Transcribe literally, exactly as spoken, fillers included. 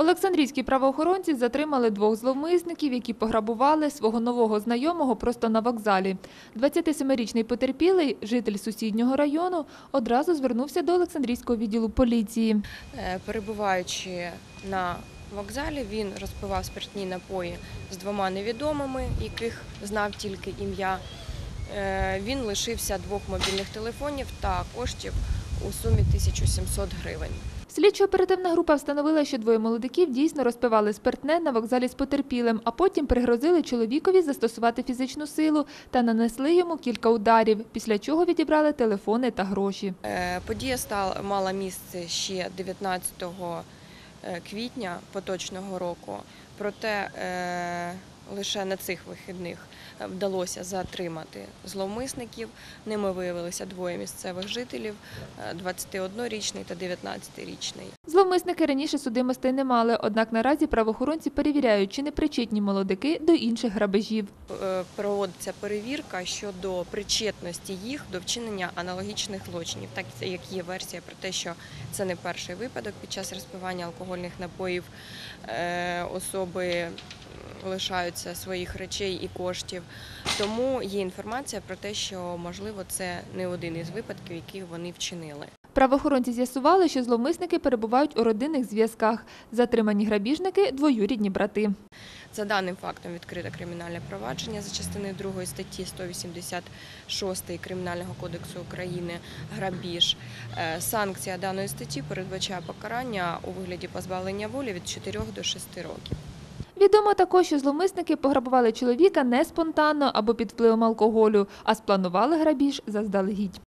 Олександрійські правоохоронці затримали двох зловмисників, які пограбували свого нового знайомого просто на вокзалі. двадцятисемирічний потерпілий, житель сусіднього району, одразу звернувся до Олександрійського відділу поліції. Перебуваючи на вокзалі, він розпивав спиртні напої з двома невідомими, яких знав тільки ім'я. Він лишився двох мобільних телефонів та коштів у сумі тисяча сімсот гривень. Слідчо-оперативна група встановила, що двоє молодиків дійсно розпивали спиртне на вокзалі з потерпілим, а потім пригрозили чоловікові застосувати фізичну силу та нанесли йому кілька ударів, після чого відібрали телефони та гроші. Подія стала, мала місце ще дев'ятнадцятого квітня поточного року, проте лише на цих вихідних вдалося затримати зловмисників. Ними виявилися двоє місцевих жителів – двадцятиоднорічний та дев'ятнадцятирічний. Зловмисники раніше судимостей не мали, однак наразі правоохоронці перевіряють, чи не причетні молодики до інших грабежів. Проводиться перевірка щодо причетності їх до вчинення аналогічних злочинів, так як є версія про те, що це не перший випадок під час розпивання алкогольних напоїв особи лишаються своїх речей і коштів. Тому є інформація про те, що, можливо, це не один із випадків, які вони вчинили. Правоохоронці з'ясували, що зловмисники перебувають у родинних зв'язках. Затримані грабіжники – двоюрідні брати. За даним фактом відкрито кримінальне провадження за частиною другої статті сто вісімдесят шість Кримінального кодексу України «Грабіж». Санкція даної статті передбачає покарання у вигляді позбавлення волі від чотирьох до шести років. Відомо також, що зловмисники пограбували чоловіка не спонтанно або під впливом алкоголю, а спланували грабіж заздалегідь.